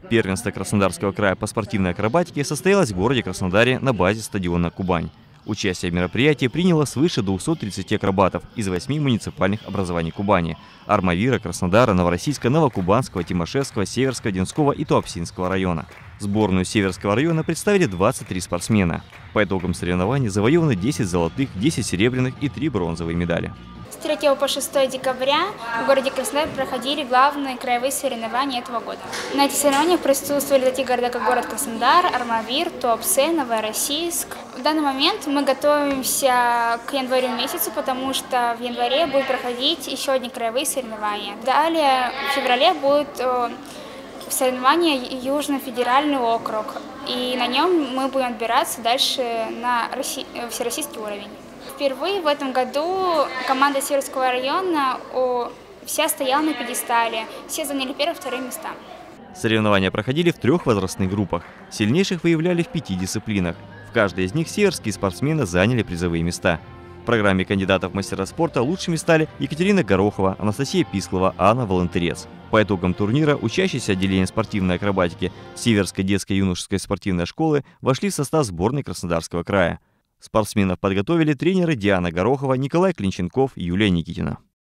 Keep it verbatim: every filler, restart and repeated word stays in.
Первенство Краснодарского края по спортивной акробатике состоялось в городе Краснодаре на базе стадиона «Кубань». Участие в мероприятии приняло свыше двухсот тридцати акробатов из восьми муниципальных образований Кубани – Армавира, Краснодара, Новороссийска, Новокубанского, Тимошевского, Северского, Динского и Туапсинского района. Сборную Северского района представили двадцать три спортсмена. По итогам соревнований завоеваны десять золотых, десять серебряных и три бронзовые медали. С третьего по шестое декабря в городе Краснодар проходили главные краевые соревнования этого года. На этих соревнованиях присутствовали такие города, как город Краснодар, Армавир, Туапсе, Новороссийск. В данный момент мы готовимся к январю месяцу, потому что в январе будут проходить еще одни краевые соревнования. Далее в феврале будет соревнования Южный федеральный округ, и на нем мы будем отбираться дальше на всероссийский уровень. Впервые в этом году команда Северского района о, вся стояла на пьедестале, все заняли первые и вторые места. Соревнования проходили в трех возрастных группах. Сильнейших выявляли в пяти дисциплинах. В каждой из них северские спортсмены заняли призовые места. В программе кандидатов в мастера спорта лучшими стали Екатерина Горохова, Анастасия Писклова, Анна Волонтерец. По итогам турнира учащиеся отделения спортивной акробатики Северской детской и юношеской спортивной школы вошли в состав сборной Краснодарского края. Спортсменов подготовили тренеры Диана Горохова, Николай Клинченков и Юлия Никитина.